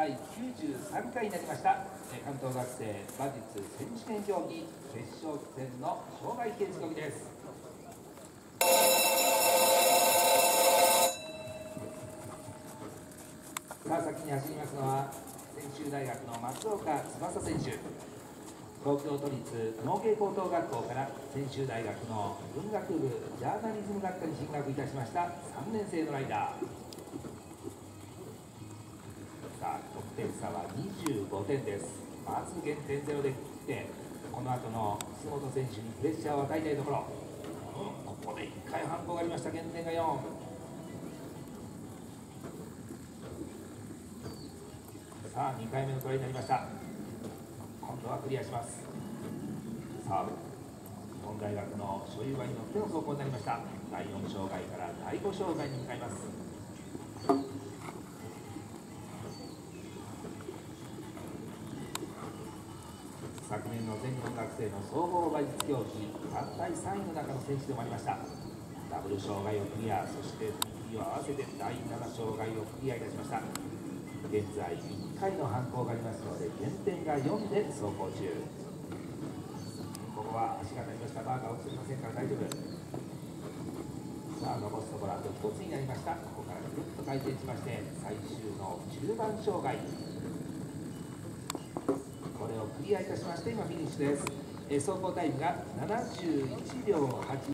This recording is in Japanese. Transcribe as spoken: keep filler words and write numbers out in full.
だいきゅうじゅうさんかいになりました関東学生馬術選手権競技決勝戦の障害計時競技です。さあ、先に走りますのは専修大学の松岡翼選手。東京都立農芸高等学校から専修大学の文学部ジャーナリズム学科に進学いたしましたさんねん生のライダー。さあ、得点差はにじゅうごてんです。まず減点ゼロで切ってこの後の楠本選手にプレッシャーを与えたいところ、うん、ここでいっかい反抗がありました。減点がよん。さあ、にかいめのトライになりました。今度はクリアします。さあ、日本大学の所有馬に乗っての走行になりました。だいよん障害からだいご障害に向かいます。昨年の全日本学生の総合馬術競技団体さんいの中の選手でもありました。ダブル障害をクリア、そして踏み切りを合わせてだいなな障害をクリアいたしました。現在いっかいの反抗がありますので減点がよんで走行中。ここは足が当たりました。バーが落ちていませんから大丈夫。さあ、残すところあとひとつになりました。ここからぐるっと回転しまして最終の中盤障害、これをクリアいたしまして今フィニッシュです。走行タイムがななじゅういちびょうはち。